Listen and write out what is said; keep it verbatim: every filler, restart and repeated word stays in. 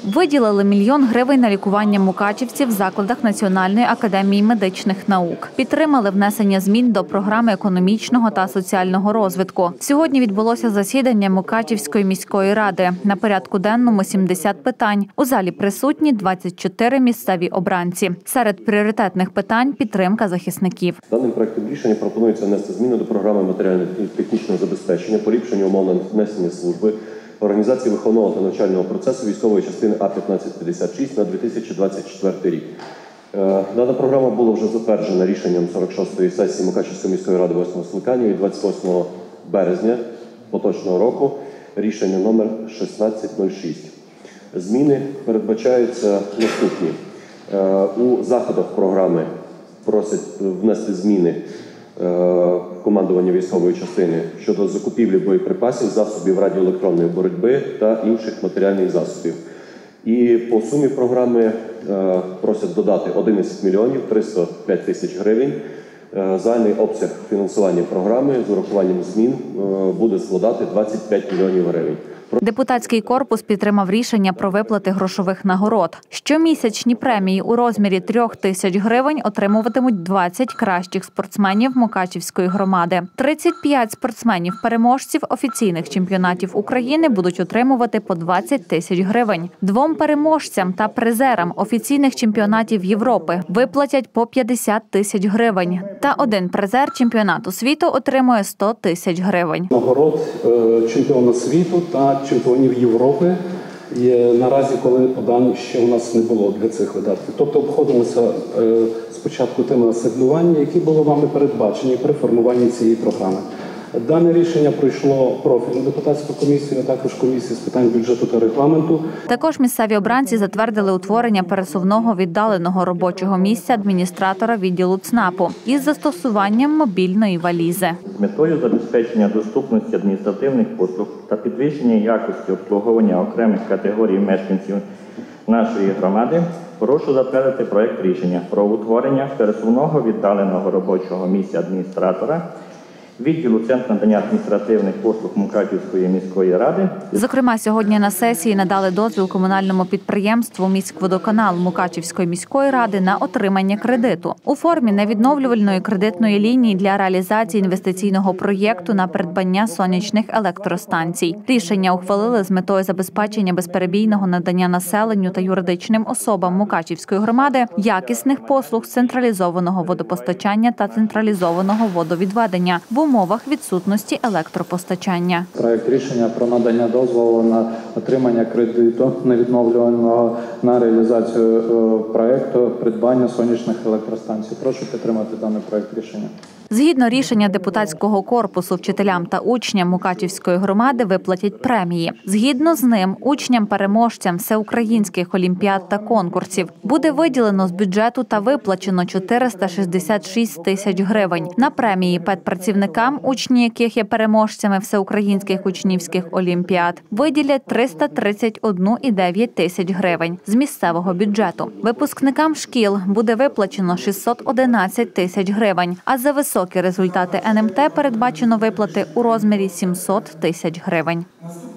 Виділили мільйон гривень на лікування мукачівців в закладах Національної академії медичних наук. Підтримали внесення змін до програми економічного та соціального розвитку. Сьогодні відбулося засідання Мукачівської міської ради. На порядку денному сімдесят питань. У залі присутні двадцять чотири місцеві обранці. Серед пріоритетних питань – підтримка захисників. Даним проектом рішення пропонується внести зміни до програми матеріально-технічного забезпечення, поліпшення умов на несення служби, організації виховного та навчального процесу військової частини А п'ятнадцять п'ятдесят шість на дві тисячі двадцять четвертий рік. Дана програма була вже затверджена рішенням сорок шостої сесії Мукачівської міської ради восьмого скликання від двадцять восьмого березня поточного року, рішення номер шістнадцять нуль шість. Зміни передбачаються наступні. У заходах програми просять внести зміни командування військової частини щодо закупівлі боєприпасів, засобів радіоелектронної боротьби та інших матеріальних засобів. І по сумі програми просять додати одинадцять мільйонів триста п'ять тисяч гривень. Загальний обсяг фінансування програми з урахуванням змін буде складати двадцять п'ять мільйонів гривень. Депутатський корпус підтримав рішення про виплати грошових нагород. Щомісячні премії у розмірі трьох тисяч гривень отримуватимуть двадцять кращих спортсменів Мукачівської громади. тридцять п'ять спортсменів-переможців офіційних чемпіонатів України будуть отримувати по двадцять тисяч гривень. Двом переможцям та призерам офіційних чемпіонатів Європи виплатять по п'ятдесят тисяч гривень. Та один призер чемпіонату світу отримує сто тисяч гривень. Нагород чемпіона світу та чемпіонів Європи є наразі, коли подань ще у нас не було для цих видатків. Тобто обходимося е, спочатку тими асигнування, які були вами передбачені при формуванні цієї програми. Дане рішення пройшло профільну депутатську комісію, а також комісію з питань бюджету та регламенту. Також місцеві обранці затвердили утворення пересувного віддаленого робочого місця адміністратора відділу ЦНАПу із застосуванням мобільної валізи. З метою забезпечення доступності адміністративних послуг та підвищення якості обслуговування окремих категорій мешканців нашої громади прошу затвердити проект рішення про утворення пересувного віддаленого робочого місця адміністратора відділу Центру надання адміністративних послуг Мукачівської міської ради. Зокрема, сьогодні на сесії надали дозвіл комунальному підприємству «Міськводоканал» Мукачівської міської ради на отримання кредиту у формі невідновлювальної кредитної лінії для реалізації інвестиційного проєкту на придбання сонячних електростанцій. Рішення ухвалили з метою забезпечення безперебійного надання населенню та юридичним особам Мукачівської громади якісних послуг з централізованого водопостачання та централізованого водовідведення в умовах відсутності електропостачання. Проект рішення про надання дозволу на отримання кредиту невідновлювального на реалізацію проекту придбання сонячних електростанцій. Прошу підтримати даний проект рішення. Згідно рішення депутатського корпусу, вчителям та учням Мукачівської громади виплатять премії. Згідно з ним, учням-переможцям всеукраїнських олімпіад та конкурсів буде виділено з бюджету та виплачено чотириста шістдесят шість тисяч гривень. На премії педпрацівникам, учні яких є переможцями всеукраїнських учнівських олімпіад, виділять триста тридцять один цілих дев'ять тисяч гривень з місцевого бюджету. Випускникам шкіл буде виплачено шістсот одинадцять тисяч гривень, а за високі результати ен ем те передбачено виплати у розмірі сімсот тисяч гривень.